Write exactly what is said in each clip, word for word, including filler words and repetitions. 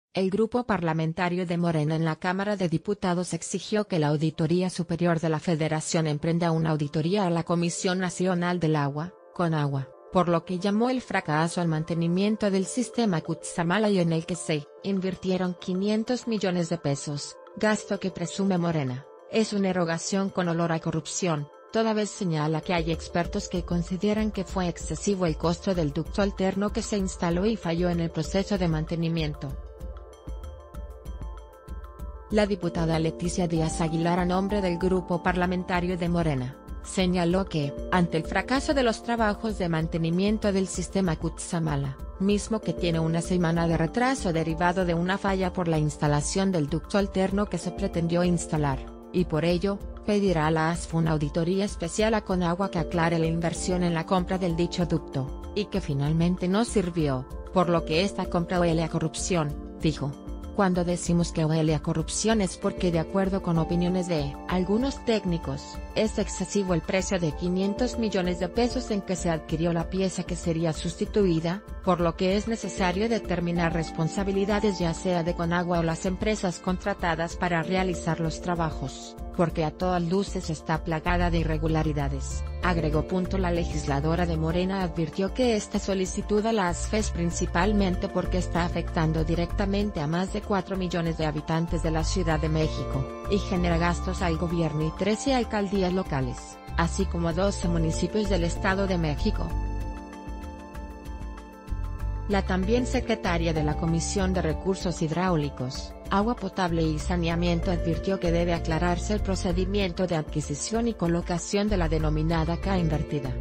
El grupo parlamentario de Morena en la Cámara de Diputados exigió que la Auditoría Superior de la Federación emprenda una auditoría a la Comisión Nacional del Agua, Conagua, por lo que llamó el fracaso al mantenimiento del sistema Cutzamala y en el que se invirtieron quinientos millones de pesos, gasto que presume Morena, es una erogación con olor a corrupción, toda vez señala que hay expertos que consideran que fue excesivo el costo del ducto alterno que se instaló y falló en el proceso de mantenimiento. La diputada Leticia Díaz Aguilar, a nombre del grupo parlamentario de Morena, señaló que, ante el fracaso de los trabajos de mantenimiento del sistema Cutzamala, mismo que tiene una semana de retraso derivado de una falla por la instalación del ducto alterno que se pretendió instalar, y por ello, pedirá a la A S F una auditoría especial a Conagua que aclare la inversión en la compra del dicho ducto, y que finalmente no sirvió, por lo que esta compra huele a corrupción, dijo. Cuando decimos que huele a corrupción es porque, de acuerdo con opiniones de algunos técnicos, es excesivo el precio de quinientos millones de pesos en que se adquirió la pieza que sería sustituida, por lo que es necesario determinar responsabilidades ya sea de Conagua o las empresas contratadas para realizar los trabajos, porque a todas luces está plagada de irregularidades, agregó. La legisladora de Morena advirtió que esta solicitud a la A S F es principalmente porque está afectando directamente a más de cuatro millones de habitantes de la Ciudad de México, y genera gastos al gobierno y trece alcaldías locales, así como doce municipios del Estado de México. La también secretaria de la Comisión de Recursos Hidráulicos, Agua Potable y Saneamiento advirtió que debe aclararse el procedimiento de adquisición y colocación de la denominada K invertida.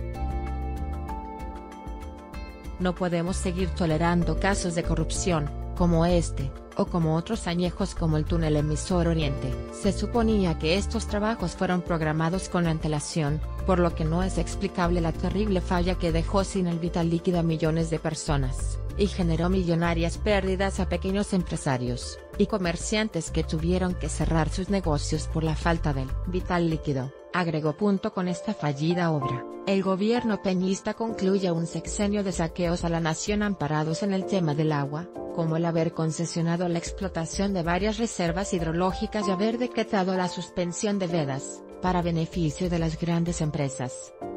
No podemos seguir tolerando casos de corrupción, como este, o como otros añejos como el túnel emisor Oriente. Se suponía que estos trabajos fueron programados con antelación, por lo que no es explicable la terrible falla que dejó sin el vital líquido a millones de personas, y generó millonarias pérdidas a pequeños empresarios y comerciantes que tuvieron que cerrar sus negocios por la falta del vital líquido, agregó. Con esta fallida obra, el gobierno peñista concluye un sexenio de saqueos a la nación amparados en el tema del agua, como el haber concesionado la explotación de varias reservas hidrológicas y haber decretado la suspensión de vedas, para beneficio de las grandes empresas.